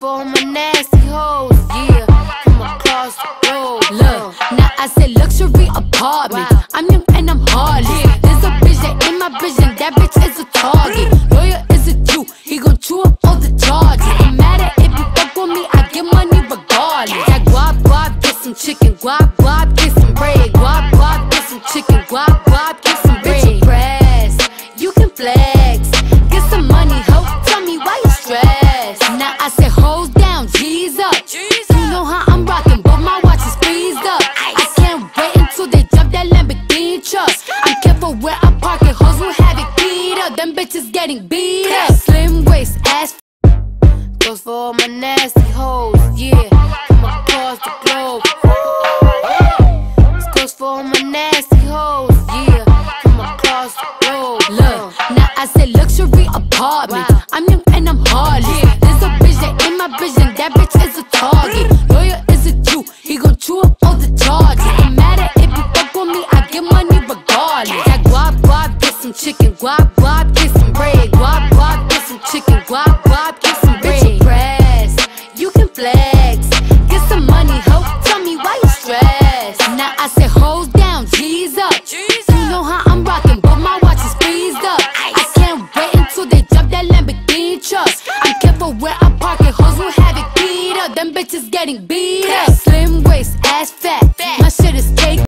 for my nasty hoes, yeah, from across the road. Look, now I said luxury apartment. I'm young and I'm heartless. There's a bitch that in my vision, that bitch is a target. Lawyer is a Jew, he gon' chew up all the charges. No matter if you fuck with me, I get money regardless. That guap guap, get some chicken. Guap guap, get some bread. Guap guap, get some chicken. Guap guap, get some bread. Bitch, you press, you can flex. Get some money, ho. Tell me why you stressed. Now I said hoes down, G's up. You know how I'm rocking, but my watch is freezed up. I can't wait until they jump that Lamborghini truck. I'm careful where I park it, hoes will have it beat up. Them bitches getting beat up. Slim waist, ass Goes for all my nasty hoes, yeah, from across the globe. This goes for all my nasty hoes, yeah, from across the globe. Look, now I said luxury apartment. I'm young and I'm heartless. There's a bitch that in my vision, that bitch is a target. Lawyer is a Jew, he gon' chew up all the charges. No matter if you fuck with me, I get money regardless. That guap guap, get some chicken. Guap guap, get some bread. Guap guap, get some chicken. Guap guap, get some bread. Bitch, you press, you can flex. Get some money, ho. Tell me why you stressed. Now I said hoes down, G's up. You know how I'm rocking, but my watch is freezed up. I can't wait until they jump that Lamborghini truck. I'm careful where I park it, hoes will have it beat up. Them bitches getting beat